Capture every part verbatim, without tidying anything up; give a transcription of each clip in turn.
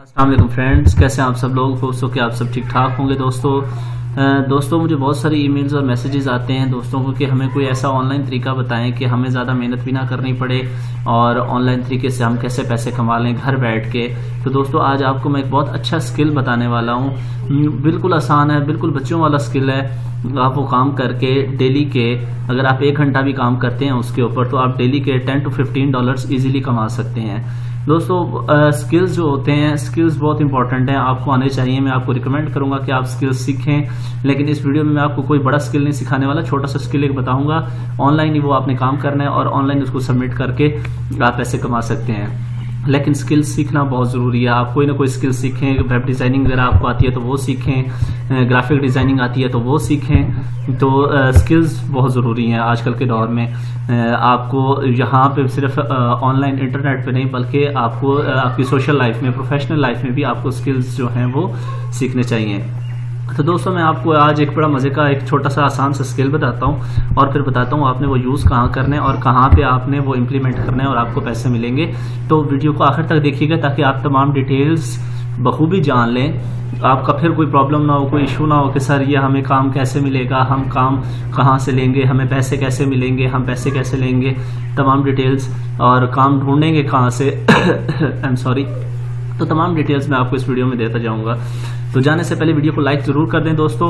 अस्सलाम वालेकुम फ्रेंड्स, कैसे हैं आप सब लोग। दोस्तों कि आप सब ठीक ठाक होंगे। दोस्तों दोस्तों मुझे बहुत सारी ईमेल्स और मैसेजेस आते हैं दोस्तों को कि हमें कोई ऐसा ऑनलाइन तरीका बताएं कि हमें ज़्यादा मेहनत भी ना करनी पड़े और ऑनलाइन तरीके से हम कैसे पैसे कमा लें घर बैठ के। तो दोस्तों आज आपको मैं एक बहुत अच्छा स्किल बताने वाला हूँ। बिल्कुल आसान है, बिल्कुल बच्चों वाला स्किल है। आप वो काम करके डेली के, अगर आप एक घंटा भी काम करते हैं उसके ऊपर, तो आप डेली के ten to fifteen dollars easily कमा सकते हैं। दोस्तों स्किल्स जो होते हैं, स्किल्स बहुत इंपॉर्टेंट हैं, आपको आने चाहिए। मैं आपको रिकमेंड करूंगा कि आप स्किल्स सीखें, लेकिन इस वीडियो में मैं आपको कोई बड़ा स्किल नहीं सिखाने वाला, छोटा सा स्किल एक बताऊंगा। ऑनलाइन ही वो आपने काम करना है और ऑनलाइन उसको सबमिट करके आप पैसे कमा सकते हैं। लेकिन स्किल्स सीखना बहुत ज़रूरी है। आप कोई ना कोई स्किल सीखें। वेब डिज़ाइनिंग अगर आपको आती है तो वो सीखें, ग्राफिक डिज़ाइनिंग आती है तो वो सीखें। तो स्किल्स बहुत ज़रूरी हैं आजकल के दौर में। आपको यहाँ पे सिर्फ ऑनलाइन इंटरनेट पे नहीं, बल्कि आपको आपकी सोशल लाइफ में, प्रोफेशनल लाइफ में भी आपको स्किल्स जो हैं वो सीखने चाहिए। तो दोस्तों मैं आपको आज एक बड़ा मज़े का एक छोटा सा आसान सा स्किल बताता हूँ और फिर बताता हूँ आपने वो यूज़ कहाँ करना है और कहाँ पे आपने वो इम्प्लीमेंट करना है और आपको पैसे मिलेंगे। तो वीडियो को आखिर तक देखिएगा ताकि आप तमाम डिटेल्स बखूबी जान लें। आपका फिर कोई प्रॉब्लम ना हो, कोई इशू ना हो कि सर ये हमें काम कैसे मिलेगा, हम काम कहाँ से लेंगे, हमें पैसे कैसे मिलेंगे, हम पैसे कैसे लेंगे, तमाम डिटेल्स, और काम ढूंढेंगे कहाँ से। I am sorry. तो तमाम डिटेल्स मैं आपको इस वीडियो में देता जाऊंगा। तो जाने से पहले वीडियो को लाइक जरूर कर दें दोस्तों,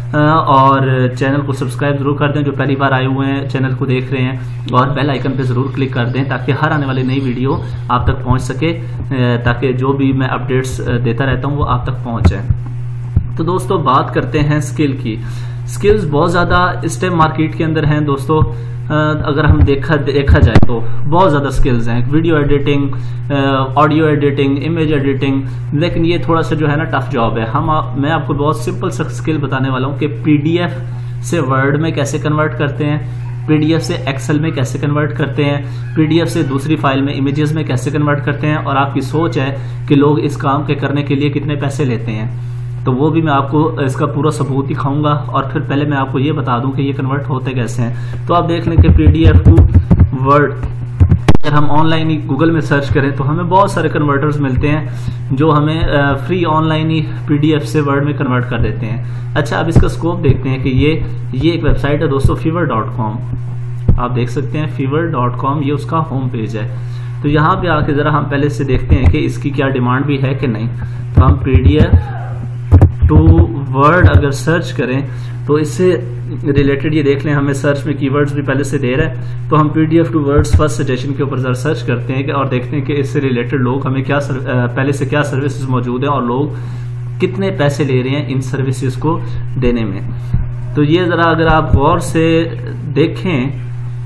और चैनल को सब्सक्राइब जरूर कर दें जो पहली बार आए हुए हैं चैनल को देख रहे हैं, और बेल आइकन पे जरूर क्लिक कर दें ताकि हर आने वाली नई वीडियो आप तक पहुंच सके, ताकि जो भी मैं अपडेट्स देता रहता हूं वो आप तक पहुंच जाए। तो दोस्तों बात करते हैं स्किल की। स्किल्स बहुत ज़्यादा इस टाइम मार्केट के अंदर हैं दोस्तों। अगर हम देखा देखा जाए तो बहुत ज़्यादा स्किल्स हैं। Video editing, audio editing, image editing, लेकिन ये थोड़ा सा जो है ना टफ जॉब है। हम आप, मैं आपको बहुत सिंपल सा स्किल बताने वाला हूँ कि पीडीएफ से वर्ड में कैसे कन्वर्ट करते हैं, पीडीएफ से एक्सेल में कैसे कन्वर्ट करते हैं, पीडीएफ से दूसरी फाइल में, इमेजेस में कैसे कन्वर्ट करते हैं, और आपकी सोच है कि लोग इस काम के करने के लिए कितने पैसे लेते हैं। तो वो भी मैं आपको इसका पूरा सबूत दिखाऊंगा। और फिर पहले मैं आपको ये बता दूं कि ये कन्वर्ट होते कैसे हैं। तो आप देख लें कि पीडीएफ टू वर्ड, अगर हम ऑनलाइन ही गूगल में सर्च करें तो हमें बहुत सारे कन्वर्टर्स मिलते हैं जो हमें फ्री ऑनलाइन ही पीडीएफ से वर्ड में कन्वर्ट कर देते हैं। अच्छा, अब इसका स्कोप देखते हैं कि ये ये एक वेबसाइट है दोस्तों, फीवर डॉट कॉम। आप देख सकते हैं फीवर डॉट कॉम, ये उसका होम पेज है। तो यहाँ पे आके जरा हम पहले से देखते हैं कि इसकी क्या डिमांड भी है कि नहीं। तो हम पीडीएफ टू वर्ड अगर सर्च करें तो इससे रिलेटेड ये देख लें, हमें सर्च में कीवर्ड्स भी पहले से दे रहा है। तो हम PDF to words first suggestion के ऊपर जरा सर्च करते हैं और देखते हैं कि इससे रिलेटेड लोग हमें क्या सर, पहले से क्या सर्विसेज मौजूद हैं और लोग कितने पैसे ले रहे हैं इन सर्विसेज को देने में। तो ये जरा अगर आप गौर से देखें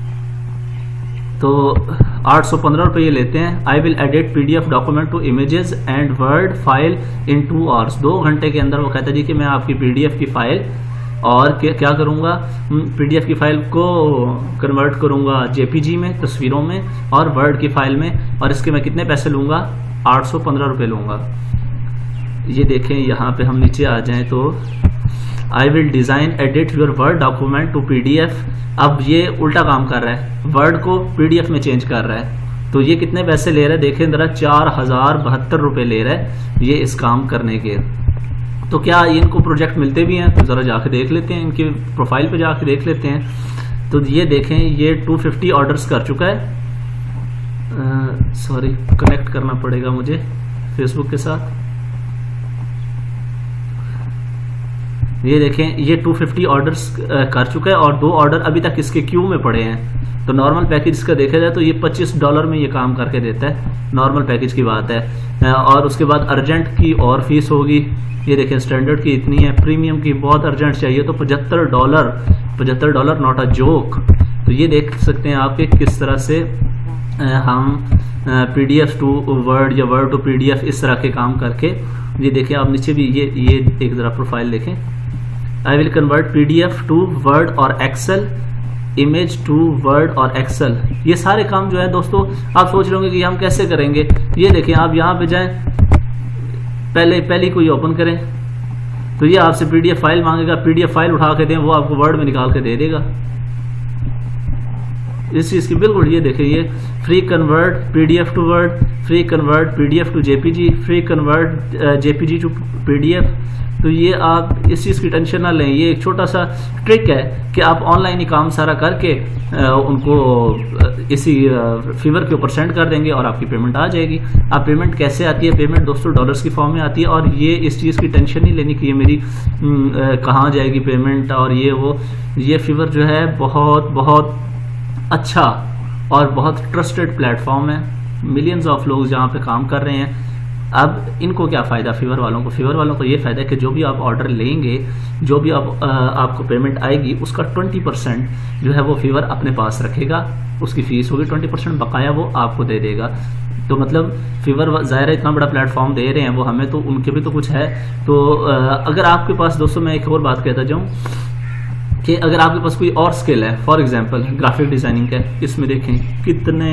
तो आठ सौ पंद्रह रुपये ये लेते हैं। I will edit PDF document to images and Word file in two hours. दो घंटे के अंदर वो कहता है जी कि मैं आपकी पीडीएफ की फाइल और क्या करूंगा, पीडीएफ की फाइल को कन्वर्ट करूंगा जेपीजी में, तस्वीरों में, और वर्ड की फाइल में, और इसके मैं कितने पैसे लूंगा, आठ सौ पंद्रह रुपये लूंगा। ये देखें, यहाँ पे हम नीचे आ जाएं तो I will design edit your Word document to PDF. अब ये उल्टा काम कर रहा है, वर्ड को पीडीएफ में चेंज कर रहा है। तो ये कितने पैसे ले रहा है देखें जरा, चार हजार बहत्तर रुपए ले रहा है ये इस काम करने के। तो क्या इनको प्रोजेक्ट मिलते भी हैं? तो जरा जाके देख लेते हैं, इनकी प्रोफाइल पे जाके देख लेते हैं। तो ये देखें, ये दो सौ पचास ऑर्डर्स कर चुका है। सॉरी, कनेक्ट करना पड़ेगा मुझे फेसबुक के साथ। ये देखें, ये दो सौ पचास ऑर्डर्स कर चुका है और दो ऑर्डर अभी तक इसके क्यू में पड़े हैं। तो नॉर्मल पैकेज का देखा जाए तो ये पच्चीस डॉलर में ये काम करके देता है, नॉर्मल पैकेज की बात है। और उसके बाद अर्जेंट की और फीस होगी। ये देखें, स्टैंडर्ड की इतनी है, प्रीमियम की बहुत अर्जेंट चाहिए तो पचहत्तर डॉलर पचहत्तर डॉलर नॉट अ जोक। तो ये देख सकते हैं आप कि किस तरह से हम पीडीएफ टू वर्ड या वर्ड टू पीडीएफ इस तरह के काम करके। ये देखें आप नीचे भी, ये ये एक जरा प्रोफाइल देखें। I will convert PDF to Word और एक्सेल, इमेज टू वर्ड और एक्सेल। ये सारे काम जो है दोस्तों, आप सोच रहे होंगे कि हम कैसे करेंगे। ये देखें, आप यहाँ पे जाएं, पहले पहले कोई ओपन करें तो ये आपसे पीडीएफ फाइल मांगेगा, पीडीएफ फाइल उठा के दें, वो आपको वर्ड में निकाल के दे देगा। इस चीज़ की बिल्कुल ये देखिए, ये free convert PDF to Word, free convert PDF to JPG, free convert JPG to PDF. तो ये आप इस चीज़ की टेंशन ना लें, ये एक छोटा सा ट्रिक है कि आप ऑनलाइन ही काम सारा करके उनको इसी फीवर के ऊपर सेंड कर देंगे और आपकी पेमेंट आ जाएगी। आप पेमेंट कैसे आती है? पेमेंट दोस्तों डॉलर्स की फॉर्म में आती है, और ये इस चीज़ की टेंशन नहीं लेनी कि ये मेरी कहाँ जाएगी पेमेंट और ये वो। ये फीवर जो है बहुत बहुत अच्छा और बहुत ट्रस्टेड प्लेटफॉर्म है, मिलियंस ऑफ लोग जहाँ पे काम कर रहे हैं। अब इनको क्या फ़ायदा फीवर वालों को? फीवर वालों को ये फ़ायदा है कि जो भी आप ऑर्डर लेंगे, जो भी आप आ, आपको पेमेंट आएगी, उसका ट्वेंटी परसेंट जो है वो फीवर अपने पास रखेगा, उसकी फ़ीस होगी, ट्वेंटी परसेंट बकाया वो आपको दे देगा। तो मतलब फीवर ज़ाहिर है इतना बड़ा प्लेटफॉर्म दे रहे हैं वो हमें, तो उनके भी तो कुछ है। तो आ, अगर आपके पास दोस्तों, मैं एक और बात कहता जाऊँ कि अगर आपके पास कोई और स्किल है, फॉर एग्जांपल ग्राफिक डिज़ाइनिंग का, इसमें देखें कितने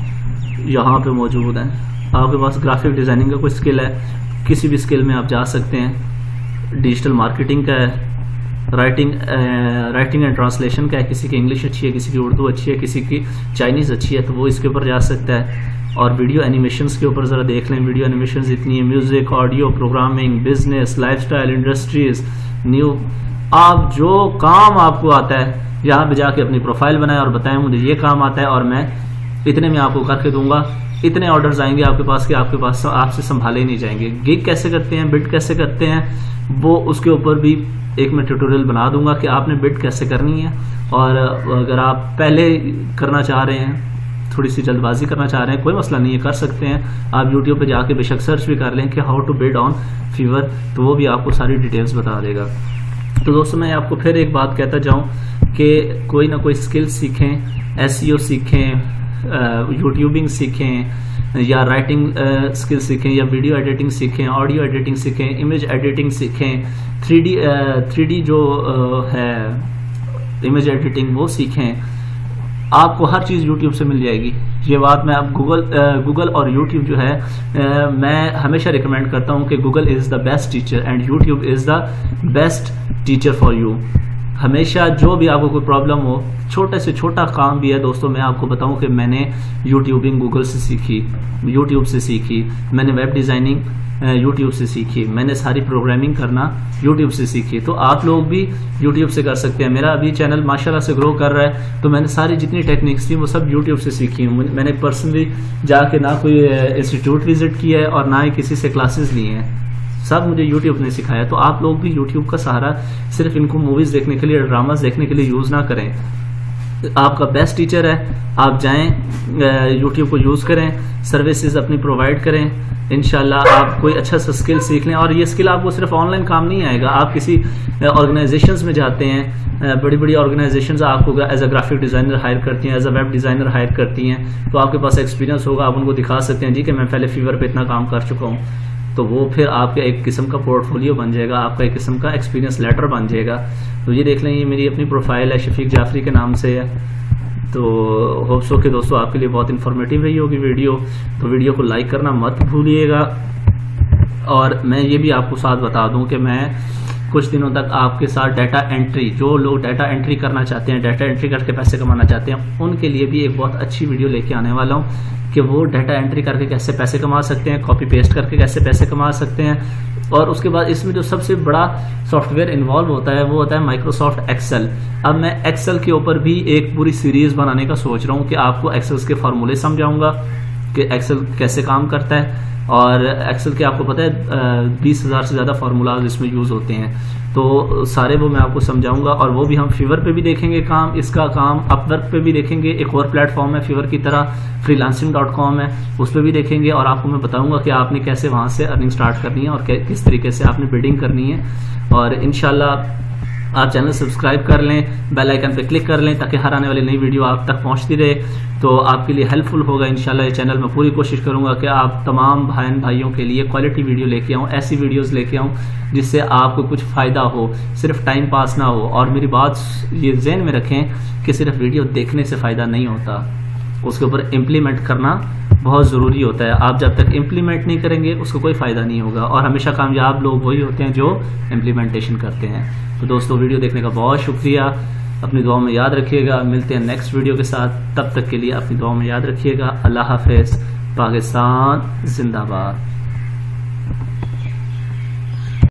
यहाँ पे मौजूद हैं। आपके पास ग्राफिक डिज़ाइनिंग का कोई स्किल है, किसी भी स्किल में आप जा सकते हैं। डिजिटल मार्केटिंग का है, राइटिंग राइटिंग एंड ट्रांसलेशन का है, किसी की इंग्लिश अच्छी है, किसी की उर्दू अच्छी है, किसी की चाइनीज़ अच्छी है, तो वो इसके ऊपर जा सकता है। और वीडियो एनिमेशंस के ऊपर ज़रा देख लें, वीडियो एनिमेशंस इतनी है, music, audio, programming, business, lifestyle, industries, new, आप जो काम आपको आता है यहाँ पे जाके अपनी प्रोफाइल बनाएं और बताएं मुझे ये काम आता है और मैं इतने में आपको करके दूंगा। इतने ऑर्डर्स आएंगे आपके पास कि आपके पास आपसे संभाले ही नहीं जाएंगे। गिग कैसे करते हैं, बिड कैसे करते हैं, वो उसके ऊपर भी एक मैं ट्यूटोरियल बना दूंगा कि आपने बिड कैसे करनी है। और अगर आप पहले करना चाह रहे हैं, थोड़ी सी जल्दबाजी करना चाह रहे हैं, कोई मसला नहीं है, कर सकते हैं। आप यूट्यूब पे जाके बेशक सर्च भी कर लें कि how to bid on Fiverr, तो वो भी आपको सारी डिटेल्स बता देगा। तो दोस्तों मैं आपको फिर एक बात कहता जाऊँ कि कोई ना कोई स्किल सीखें, एसईओ सीखें, यूट्यूबिंग सीखें, या राइटिंग स्किल सीखें, या वीडियो एडिटिंग सीखें, ऑडियो एडिटिंग सीखें, इमेज एडिटिंग सीखें, थ्री डी थ्री डी जो uh, है इमेज एडिटिंग वो सीखें। आपको हर चीज़ यूट्यूब से मिल जाएगी। ये बात मैं अब गूगल गूगल और यूट्यूब जो है uh, मैं हमेशा रिकमेंड करता हूँ कि Google is the best teacher and YouTube is the best teacher for you. हमेशा जो भी आपको कोई प्रॉब्लम हो, छोटे से छोटा काम भी है दोस्तों, मैं आपको बताऊं कि मैंने यूट्यूबिंग गूगल से सीखी, यूट्यूब से सीखी, मैंने वेब डिज़ाइनिंग यूट्यूब से सीखी, मैंने सारी प्रोग्रामिंग करना यूट्यूब से सीखी। तो आप लोग भी यूट्यूब से कर सकते हैं। मेरा अभी चैनल माशाल्लाह से ग्रो कर रहा है, तो मैंने सारी जितनी टेक्निक्स थी वो सब यूट्यूब से सीखी हूँ। मैंने पर्सनली जाके ना कोई इंस्टीट्यूट विजिट किया है और ना ही किसी से क्लासेस लिए हैं, सब मुझे यूट्यूब ने सिखाया। तो आप लोग भी यूट्यूब का सहारा सिर्फ इनको मूवीज़ देखने के लिए, ड्रामास देखने के लिए यूज़ ना करें। आपका बेस्ट टीचर है, आप जाएं यूट्यूब को यूज़ करें, सर्विसेज अपनी प्रोवाइड करें, इंशाल्लाह आप कोई अच्छा सा स्किल सीख लें। और ये स्किल आपको सिर्फ ऑनलाइन काम नहीं आएगा। आप किसी ऑर्गेनाइजेशंस में जाते हैं, बड़ी बड़ी ऑर्गेनाइजेशंस आपको as a graphic designer hire करती हैं, as a web designer hire करती हैं, तो आपके पास एक्सपीरियंस होगा, आप उनको दिखा सकते हैं जी कि मैं पहले फीवर पे इतना काम कर चुका हूँ। तो वो फिर आपका एक किस्म का पोर्टफोलियो बन जाएगा, आपका एक किस्म का एक्सपीरियंस लेटर बन जाएगा। तो ये देख लें, ये मेरी अपनी प्रोफाइल है, शफीक जाफरी के नाम से है। तो होप्स हो कि दोस्तों आपके लिए बहुत इन्फॉर्मेटिव रही होगी वीडियो। तो वीडियो को लाइक करना मत भूलिएगा। और मैं ये भी आपको साथ बता दूं कि मैं कुछ दिनों तक आपके साथ डाटा एंट्री, जो लोग डाटा एंट्री करना चाहते हैं, डाटा एंट्री करके पैसे कमाना चाहते हैं, उनके लिए भी एक बहुत अच्छी वीडियो लेके आने वाला हूँ कि वो डाटा एंट्री करके कैसे पैसे कमा सकते हैं, कॉपी पेस्ट करके कैसे पैसे कमा सकते हैं। और उसके बाद इसमें जो सबसे बड़ा सॉफ्टवेयर इन्वॉल्व होता है वो होता है माइक्रोसॉफ्ट एक्सेल। अब मैं एक्सेल के ऊपर भी एक पूरी सीरीज बनाने का सोच रहा हूँ कि आपको एक्सेल के फॉर्मूले समझाऊंगा कि एक्सेल कैसे काम करता है। और एक्सेल के आपको पता है बीस हज़ार से ज़्यादा फार्मूलाज इसमें यूज़ होते हैं, तो सारे वो मैं आपको समझाऊंगा। और वो भी हम फीवर पे भी देखेंगे काम, इसका काम अपवर्क पे भी देखेंगे, एक और प्लेटफॉर्म है फीवर की तरह, फ्रीलांसिंग डॉट कॉम है, उस पर भी देखेंगे। और आपको मैं बताऊंगा कि आपने कैसे वहाँ से अर्निंग स्टार्ट करनी है और किस तरीके से आपने बिडिंग करनी है। और इंशाल्लाह आप चैनल सब्सक्राइब कर लें, बेल आइकन पे क्लिक कर लें ताकि हर आने वाली नई वीडियो आप तक पहुंचती रहे, तो आपके लिए हेल्पफुल होगा इंशाल्लाह। ये चैनल में पूरी कोशिश करूंगा कि आप तमाम बहन भाइयों के लिए क्वालिटी वीडियो लेके आऊँ, ऐसी वीडियोस लेके आऊँ जिससे आपको कुछ फ़ायदा हो, सिर्फ टाइम पास ना हो। और मेरी बात ये ज़हन में रखें कि सिर्फ वीडियो देखने से फ़ायदा नहीं होता, उसके ऊपर इम्प्लीमेंट करना बहुत ज़रूरी होता है। आप जब तक इम्प्लीमेंट नहीं करेंगे उसको कोई फ़ायदा नहीं होगा। और हमेशा कामयाब लोग वही होते हैं जो इम्प्लीमेंटेशन करते हैं। तो दोस्तों वीडियो देखने का बहुत शुक्रिया। अपनी दुआ में याद रखिएगा। मिलते हैं नेक्स्ट वीडियो के साथ, तब तक के लिए अपनी दुआ में याद रखिएगा। अल्लाह हाफिज। पाकिस्तान जिंदाबाद।